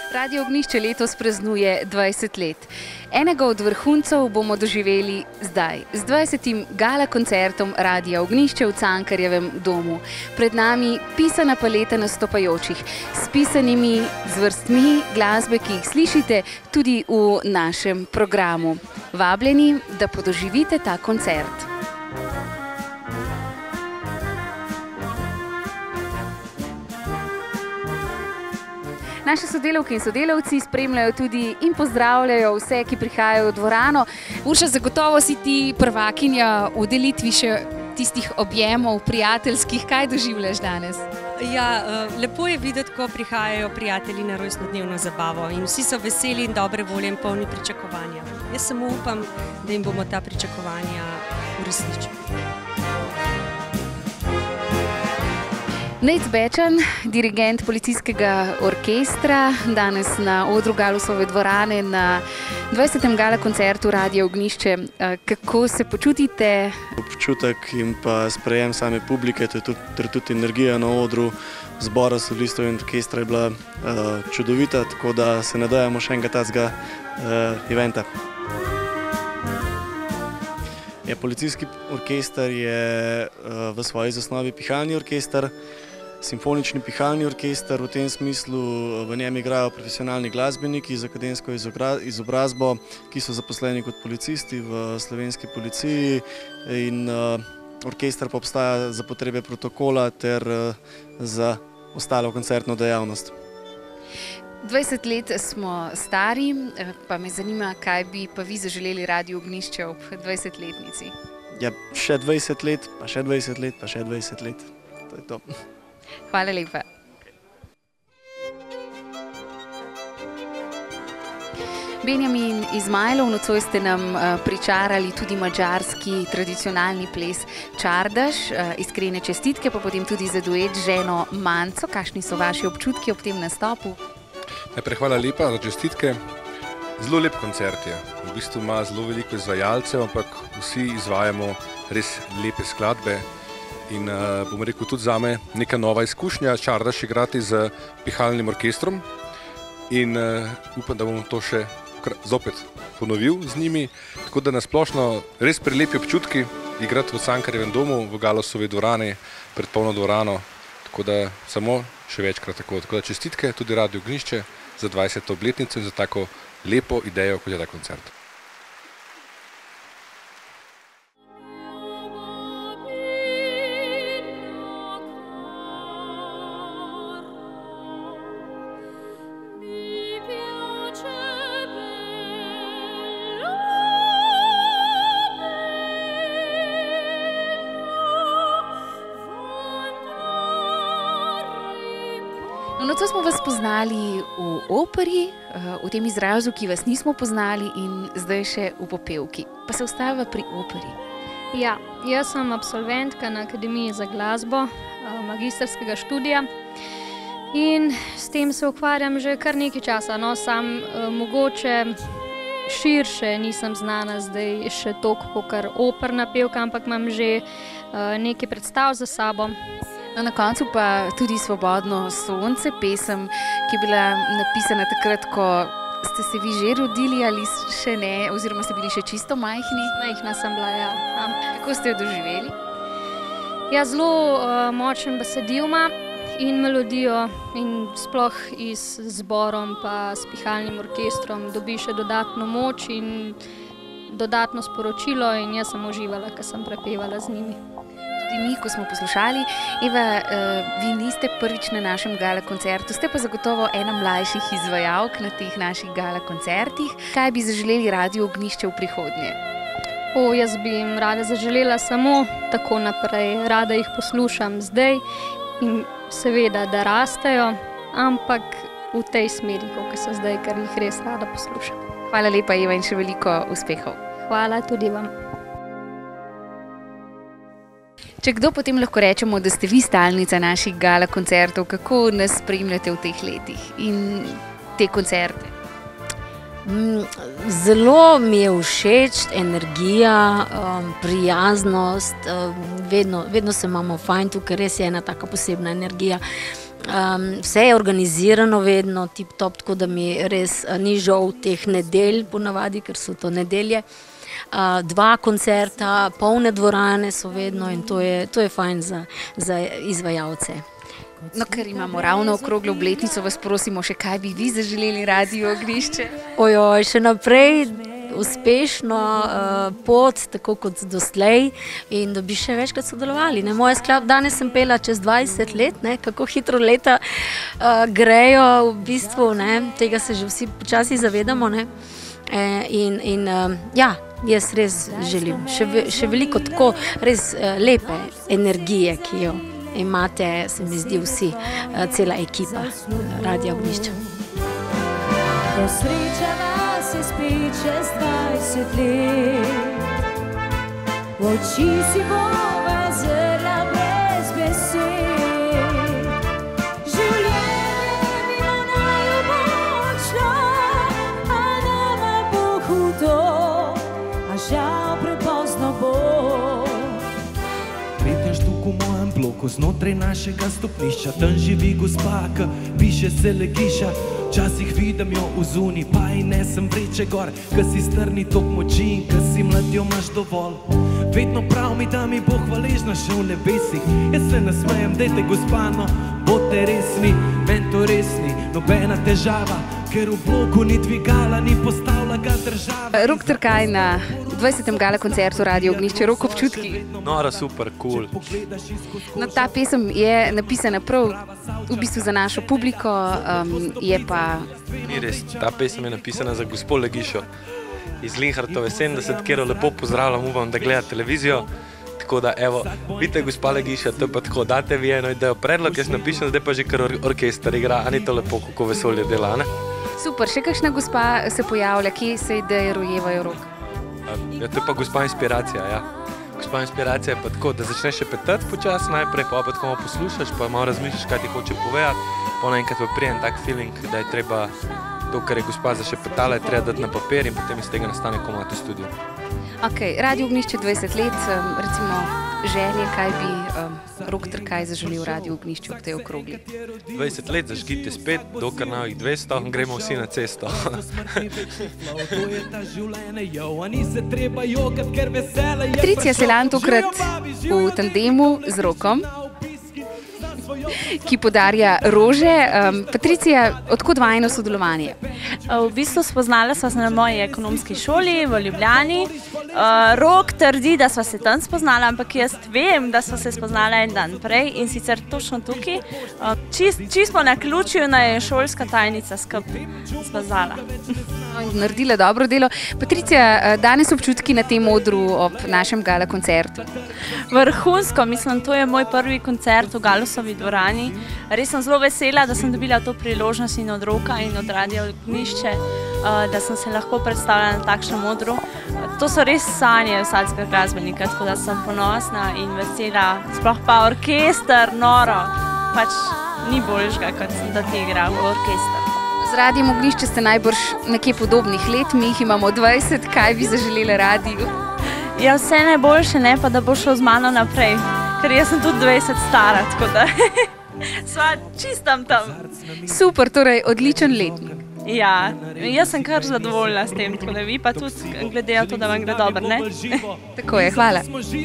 Radio Ognjišče letos praznuje 20 let. Enega od vrhuncev bomo doživeli zdaj, z 20. gala koncertom Radia Ognjišče v Cankarjevem domu. Pred nami pisana paleta nastopajočih, s pisanimi zvrstmi glasbe, ki jih slišite tudi v našem programu. Vabljeni, da podoživite ta koncert. Naše sodelavke in sodelavci spremljajo tudi in pozdravljajo vse, ki prihajajo v dvorano. Urša, zagotovo si ti prvakinja v delitvi še tistih objemov prijateljskih. Kaj doživljaš danes? Ja, lepo je videti, ko prihajajo prijatelji na rojstnodnevno zabavo in vsi so veseli in dobre volje in polni pričakovanja. Jaz samo upam, da jim bomo ta pričakovanja uresničili. Nejc Bečan, dirigent policijskega orkestra, danes na odru Galusove dvorane na 20. gala koncertu Radia Ognjišče. Kako se počutite? Občutek in pa sprejem same publike, ter tudi energija na odru zbora solistov in orkestra je bila čudovita, tako da se nadejamo še enega tacga eventa. Policijski orkester je v svoji zasnovi pihalni orkester, simfonični pihalni orkester, v tem smislu v njem igrajo profesionalni glasbeniki z akademsko izobrazbo, ki so zaposleni kot policisti v slovenski policiji in orkester pa obstaja za potrebe protokola ter za ostalo koncertno dejavnost. 20 let smo stari, pa me zanima, kaj bi pa vi zaželeli Radiu Ognjišče ob 20-letnici? Ja, še 20 let, pa še 20 let, pa še 20 let. To je to. Hvala lepa. Benjamin Izmajlov, nocoj ste nam pričarali tudi madžarski tradicionalni ples Čardaš. Iskrene čestitke, pa potem tudi za duet z ženo Manco. Kakšni so vaši občutki ob tem nastopu? Najprej hvala lepa za čestitke. Zelo lep koncert je. V bistvu ima zelo veliko izvajalcev, ampak vsi izvajamo res lepe skladbe. In bom rekel tudi zame neka nova izkušnja Čardaš igrati z pihalnim orkestrom. In upam, da bom to še zopet ponovil z njimi. Tako da nasplošno res prelepi občutki igrati v Cankarjevem domu, v Galusovi dvorani, pred polno dvorano. Tako da samo še večkrat tako. Tako da čestitke tudi Radiu Ognjišče za 20. obletnico in za tako lepo idejo, kot je ta koncert. Nocoj smo vas poznali v operi, v tem izrazu, ki vas nismo poznali, in zdaj še v popevki. Pa se ostava pri operi. Ja, jaz sem absolventka na Akademiji za glasbo, magistrskega študija in s tem se ukvarjam že kar nekaj časa. No, sam mogoče širše nisem znana zdaj še toliko kot operna pevka, ampak imam že nekaj predstav za sabo. No, na koncu pa tudi Svobodno sonce, pesem, ki je bila napisana takrat, ko ste se vi že rodili ali še ne, oziroma ste bili še čisto majhni? Majhna sem bila, ja. Kako ste jo doživeli? Ja, zelo močen besedil ima in melodijo in sploh s zborom pa s pihalnim orkestrom dobi še dodatno moč in dodatno sporočilo in jaz sem uživala, ko sem prepevala z njimi. Tudi mi, ko smo poslušali. Eva, vi niste prvič na našem gala koncertu, ste pa zagotovo ena mlajših izvajalk na teh naših gala koncertih. Kaj bi zaželeli Radiu Ognjišče v prihodnje? Jaz bi jim rada zaželela samo tako naprej. Rada jih poslušam zdaj in seveda, da rastejo, ampak v tej smeri, kot so zdaj, ker jih res rada poslušam. Hvala lepa, Eva, in še veliko uspehov. Hvala tudi vam. Če kdo, potem lahko rečemo, da ste vi stalnica naših gala koncertov. Kako nas spremljate v teh letih in te koncerte? Zelo mi je všeč energija, prijaznost, vedno se imamo fajn, tukaj res je ena taka posebna energija. Vse je organizirano vedno, tip-top, tako da mi res ni žal teh nedelj ponavadi, ker so to nedelje. 2 koncerta, polne dvorane so vedno in to je fajn za izvajalce. No, ker imamo ravno okroglo obletnico, vas prosimo še, kaj bi vi zaželeli Radiu Ognjišče? Ojoj, še naprej uspešno pot, tako kot doslej, in da bi še večkrat sodelovali. Moja skladba, danes sem pela čez 20 let, kako hitro leta grejo v bistvu, tega se že vsi počasi zavedamo. In ja, jaz res želim še veliko tako res lepe energije, ki jo imate, se mi zdi vsi, cela ekipa Radia Ognjišče. Do sreča nas je spet čez 20 let, v oči si bova zrla brez besed. Življenje bi najboljšlo, a nama bo hudo, a žal prepozno bo. Tretja štuk v mojem bloku, znotraj našega stopnišča, tam živi gospa, ki piše se legiša. Včasih vidim jo v zuni, pa ji nesem vreče gor, ki si strni tok moči in ki si mlad, jo imaš dovolj. Vedno prav mi, da mi bo hvaležna še v nebesih. Jaz se nasmejem, dejte gospano, bodite resni, meni to resni, nobena težava, ker v bloku ni dvigala, ni postavila ga država. Rok Trkaj na 20. gala koncertu Radia Ognjišče, Rok, občutki? Nora, super, cool. No, ta pesem je napisana prav v bistvu za našo publiko, je pa... Ni res, ta pesem je napisana za gospo Legišo iz Linhartove 70, kjer jo lepo pozdravljam, upam, da gleda televizijo. Tako da, evo, vidite, gospa Legiša, to je pa tako, date vi eno idejo, predlog, jaz napišem, zdaj pa že kar orkester igra, a ni to lepo, kako vesolje dela, ne? Super, še kakšna gospa se pojavlja, kje se ideje rojevajo, Rok? Ja, to je pa gospa inspiracija, ja. Gospa inspiracija je pa tako, da začneš še petati počas najprej, pa tako malo poslušaš, pa malo razmišljaš, kaj ti hoče povedati, pa naenkrat pa prijem tak feeling, da je treba to, kar je gospa zašepetala, je treba dati na papir in potem iz tega nastane komad v studiu. Ok, Radio Ognjišče 20 let, recimo želje, kaj bi Rok Trkaj zaželil Radiu Ognjišče ob tej okrogli? 20 let, zažgite spet, dokler na 200, gremo vsi na cesto. Patricija Selan tokrat v tandemu z Rokom, ki podarja rože. Patricija, odkud vajino sodelovanje? V bistvu spoznala sva se na moji ekonomski šoli v Ljubljani. Rok trdi, da sva se tam spoznala, ampak jaz vem, da sva se spoznala en dan prej in sicer točno tukaj. Čisto po naključju je šolska tajnica skupaj spoznala. Naredila dobro delo. Patricija, danes občutki na tem odru ob našem gala koncertu? Vrhunsko, mislim, to je moj prvi koncert v Galusovi dvorani. Res sem zelo vesela, da sem dobila to priložnost in od Roka in od Radia Ognjišče, da sem se lahko predstavila na takšnem odru. To so res sanje vsakega glasbenika, tako da sem ponosna in vesela. Sploh pa orkester, noro, pač ni boljšega, kot da ti igra v orkester. Z Radijem Ognjišče ste najbrž nekje podobnih let, mi jih imamo 20, kaj bi zaželela radiju? Ja, vse najboljše, ne pa da bo šel z mano naprej, ker jaz sem tudi 20 stara, tako da sva čistam tam. Super, torej odličen letnik. Ja, jaz sem kar zadovoljna s tem, tako da vi pa tudi gledajo to, da vam gre dobro, ne? Tako je, hvala.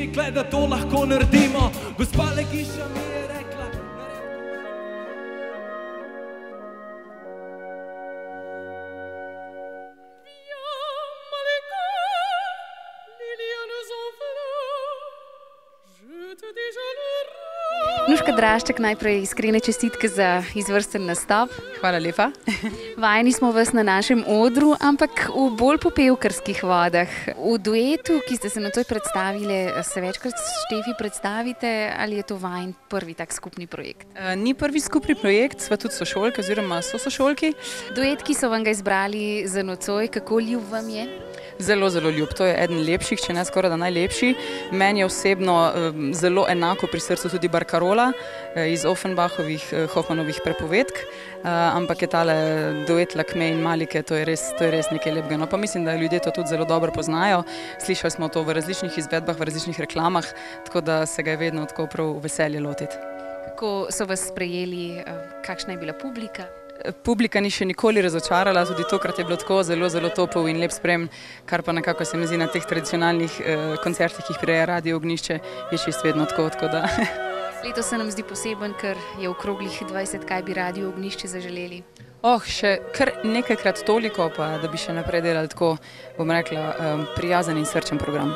Nuška Drašček, najprej iskrene čestitke za izvrsten nastop. Hvala lepa. Vajeni smo vas na našem odru, ampak v bolj popevkarskih vodah. V duetu, ki ste se nocoj predstavili, se večkrat s Štefi predstavite, ali je to vajin prvi tak skupni projekt? Ni prvi skupni projekt, sva tudi sošolke oziroma sošolki. Duet, ki so vam ga izbrali za nocoj, kako ljub vam je? Zelo, zelo ljub. To je eden lepših, če ne skoraj da najlepši. Meni je osebno zelo enako pri srcu tudi Barcarola iz Offenbachovih, Hoffmanovih prepovedk, ampak je tale duet Lakme in Malike, to je res nekaj lepega. No, pa mislim, da ljudje to tudi zelo dobro poznajo. Slišali smo to v različnih izvedbah, v različnih reklamah, tako da se ga je vedno tako prav veselje lotiti. Kako so vas sprejeli, kakšna je bila publika? Publika ni še nikoli razočarala, tudi tokrat je bilo tako zelo, zelo topel in lep sprejem, kar pa nekako se mi zdi na teh tradicionalnih koncertih, ki jih prireja Radio Ognjišče, je čist vedno tako da. Letos se nam zdi poseben, ker je okroglih 20, kaj bi Radio Ognjišče zaželeli? Še kar nekajkrat toliko, pa da bi še naprej delali tako, bom rekla, prijazen in srčen program.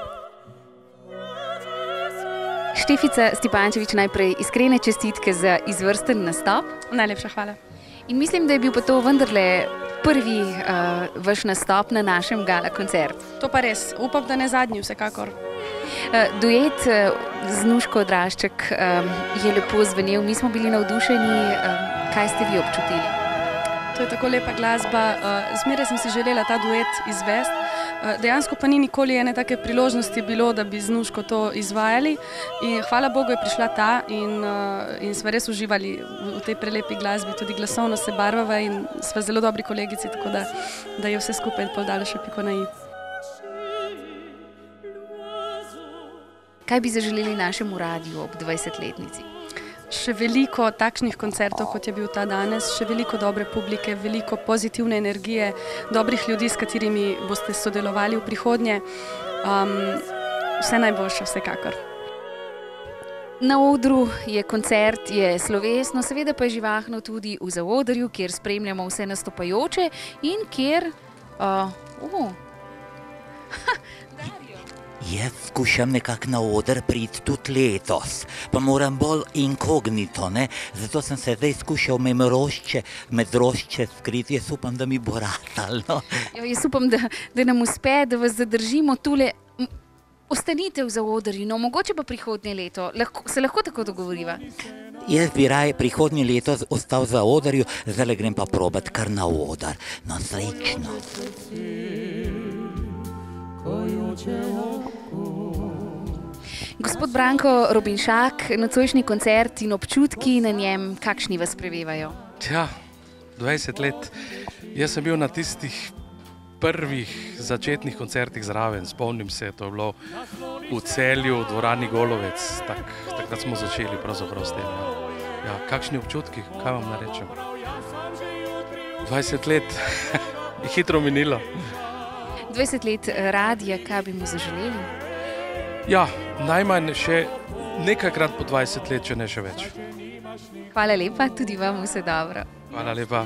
Štefica Stipančević, najprej iskrene čestitke za izvrsten nastop. Najlepša hvala. In mislim, da je bil pa to vendarle prvi vaš nastop na našem gala koncertu. To pa res, upam, da ne zadnji vsekakor. Duet z Nuško Drašček je lepo zvenel, mi smo bili navdušeni, kaj ste vi občutili? To je tako lepa glasba, zmeraj sem si želela ta duet izvesti. Dejansko pa ni nikoli ene take priložnosti bilo, da bi z Nuško to izvajali in hvala Bogu je prišla ta in smo res uživali v tej prelepi glasbi, tudi glasovno se barvava in sva zelo dobri kolegici, tako da je vse skupaj dalo še piko na i. Kaj bi zaželeli našemu radiju ob 20-letnici? Še veliko takšnih koncertov, kot je bil ta danes, še veliko dobre publike, veliko pozitivne energije, dobrih ljudi, s katerimi boste sodelovali v prihodnje. Vse najboljše vsekakor. Na odru je koncert, je slovesno, seveda pa je živahno tudi v zaodrju, kjer spremljamo vse nastopajoče in kjer... Jaz skušam nekako na oder priti tudi letos, pa moram bolj inkognito, ne? Zato sem se zdaj skušal med rošče skriti, jaz upam, da mi bo ratalo. Jaz upam, da nam uspe, da vas zadržimo tule. Ostanite v zaodrju, no mogoče pa prihodnje leto, se lahko tako dogovoriva? Jaz bi raje prihodnje leto ostal v zaodrju, zdaj grem pa probat kar na oder. No, srečno. Gospod Branko Robinšak, nocojšnji koncert in občutki na njem, kakšni vas prevevajo? Ja, 20 let. Jaz sem bil na tistih prvih začetnih koncertih zraven, spomnim se, to je bilo v Celju, v dvorani Golovec, takrat smo začeli pravzaprav s tem. Ja, kakšni občutki, kaj vam narečem? 20 let je hitro minilo. 20 let radija, kaj bi mu zaželeli? Ja, najmanj še nekajkrat po 20 let, če ne še več. Hvala lepa, tudi vam vse dobro. Hvala lepa.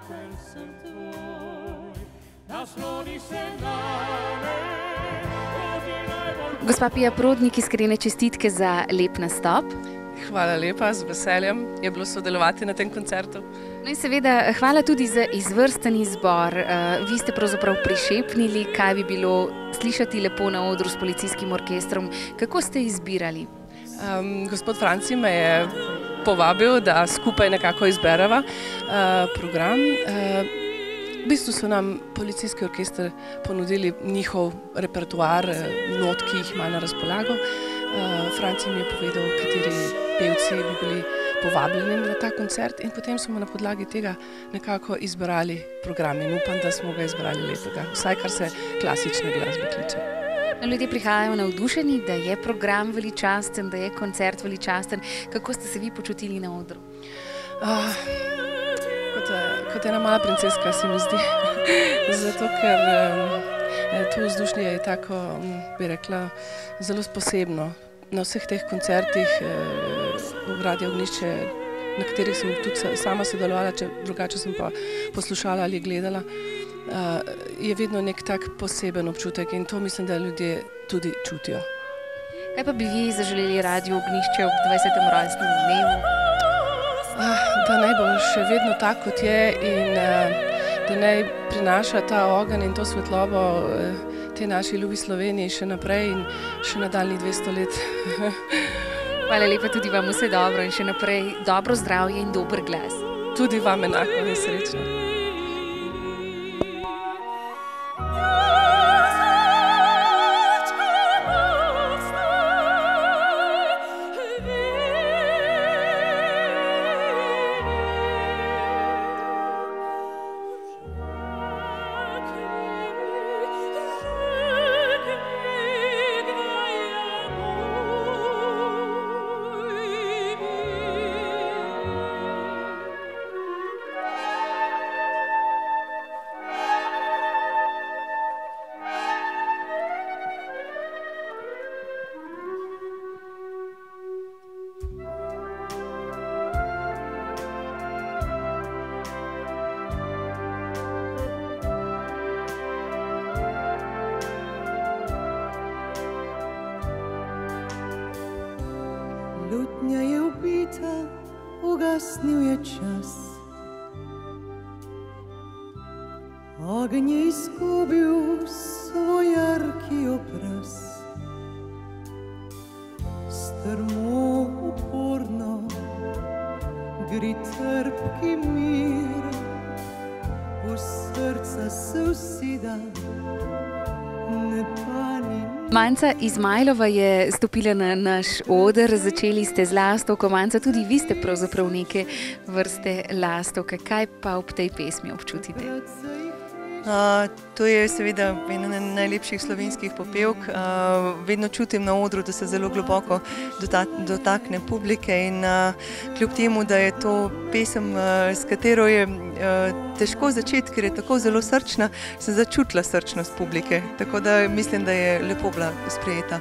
Gospa Pija Prodnik, iskrene čestitke za lep nastop. Hvala lepa, z veseljem je bilo sodelovati na tem koncertu. No in seveda, hvala tudi za izvrsten izbor. Vi ste pravzaprav prišepnili, kaj bi bilo slišati lepo na odru s policijskim orkestrom. Kako ste izbirali? Gospod Franci me je povabil, da skupaj nekako izbereva program. V bistvu so nam policijski orkester ponudili njihov repertoar, not, ki jih ima na razpolago. Franci mi je povedal, kateri pevci bi bili povabljeni na ta koncert in potem smo na podlagi tega nekako izbrali program in upam, da smo ga izbrali lepega, vsaj kar se klasične glasbe tiče. Ljudje prihajajo navdušeni, da je program veličasten, da je koncert veličasten. Kako ste se vi počutili na odru? Kot ena mala princeska se mi zdi, zato ker to vzdušje je tako, bi rekla, zelo posebno. Na vseh teh koncertih v Radio Ognjišče, na katerih sem tudi sama sodelovala, drugače sem pa poslušala ali gledala, je vedno nek tak poseben občutek in to mislim, da ljudje tudi čutijo. Kaj pa bi vi zaželeli Radio Ognjišče ob 20. rojstnem dnevu? Da naj bo še vedno tak, kot je in da naj prinaša ta ogenj in to svetlobo te naši ljubi Sloveniji še naprej in še nadaljnjih 200 let. Hvala lepa, tudi vam vse dobro in še naprej dobro zdravje in dober glas. Tudi vam enako in srečno. Ugasnil je čas, ogenj je izgubil svoj jarki obraz. Strmo, uporno, gre trpki mir, v srca se usida, ne pani. Manca Izmajlova je stopila na naš oder, začeli ste z lastovko. Manca, tudi vi ste pravzaprav neke vrste lastovke. Kaj pa ob tej pesmi občutite? To je seveda ena najlepših slovenskih popevk. Vedno čutim na odru, da se zelo globoko dotakne publike in kljub temu, da je to pesem, s katero je težko začeti, ker je tako zelo srčna, sem začutila srčnost publike. Tako da mislim, da je lepo bila sprejeta.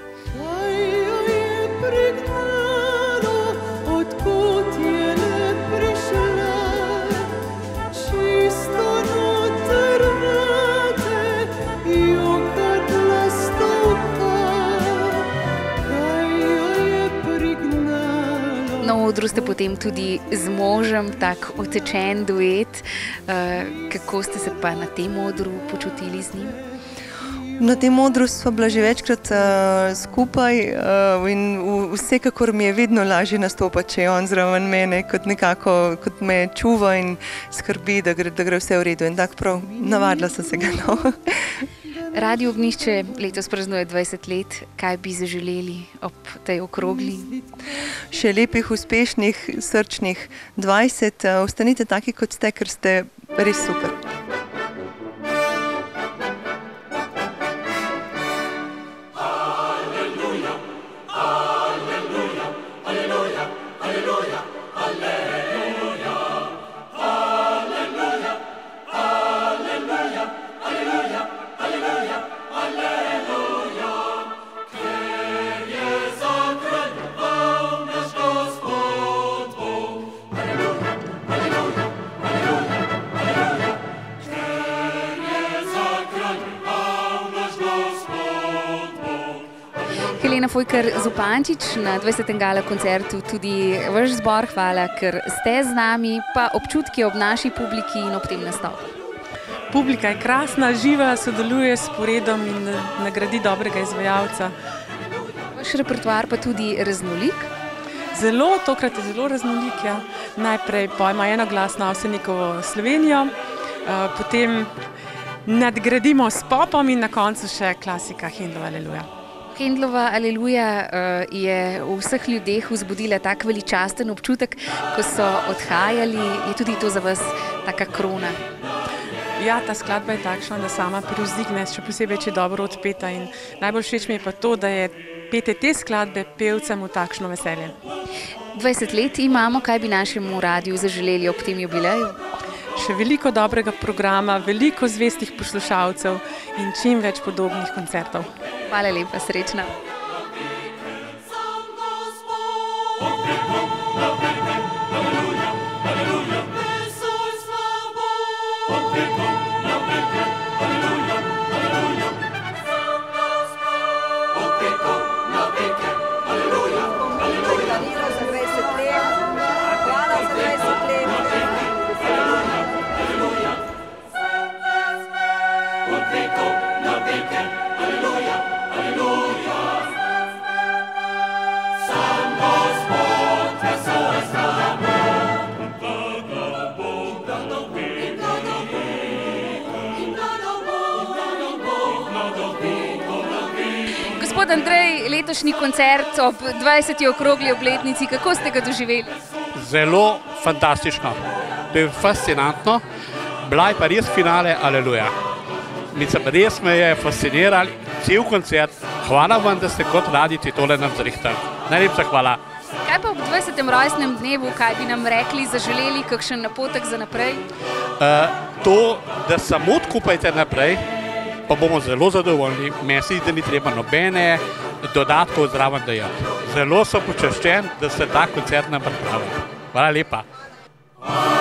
Na odru ste potem tudi z možem, tak utečen duet. Kako ste se pa na tem odru počutili z njim? Na tem odru sva bila že večkrat skupaj in vsekakor mi je vedno lažje nastopati, če je on zraven mene, kot me čuva in skrbi, da gre vse v redu. In tako prav navadila sem se ga. Radio Ognjišče letos praznuje 20 let. Kaj bi zaželeli ob tej okrogli? Še lepih, uspešnih, srčnih 20. Ostanite taki, kot ste, ker ste res super. Helena Fojkar-Zupančič, na 20. gala koncertu tudi vaš zbor, hvala, ker ste z nami, pa občutki ob naši publiki in ob tem nastopu. Publika je krasna, živa, sodeluje s sporedom in nagradi dobrega izvajalca. Vaš repertoar pa tudi raznolik? Zelo, tokrat je zelo raznolik, ja. Najprej pojma enoglasno Avsenikovo Slovenijo, potem nadgradimo s popom in na koncu še klasika Händlova Aleluja. Händlova Aleluja je v vseh ljudeh vzbudila tak veličasten občutek, ko so odhajali. Je tudi to za vas taka krona? Ja, ta skladba je takšna, da sama privzdigne, še posebej, če je dobro odpeta. In najbolj všeč mi je pa to, da je petje te skladbe pevcem v takšno veselje. 20 let imamo, kaj bi našemu radiu zaželeli ob tem jubileju? Še veliko dobrega programa, veliko zvestih poslušalcev in čim več podobnih koncertov. Hvala lepa, srečno. Gospod Andrej, letošnji koncert ob 20. okrogli obletnici, kako ste ga doživeli? Zelo fantastično. To je fascinantno. Bila je pa res finale Aleluja. Mislim, res me je fascinirali cel koncert. Hvala vam, da ste kot radici tole nam zrihtali. Najlepša hvala. Kaj pa ob 20. rojstnem dnevu, kaj bi nam rekli, zaželeli, kakšen napotek za naprej? To, da samo odkupajte naprej, pa bomo zelo zadovoljni. Meni da ni treba nobene dodatkov zraven dajati. Zelo sem počaščen, da ste ta koncert nam pripravili. Hvala lepa.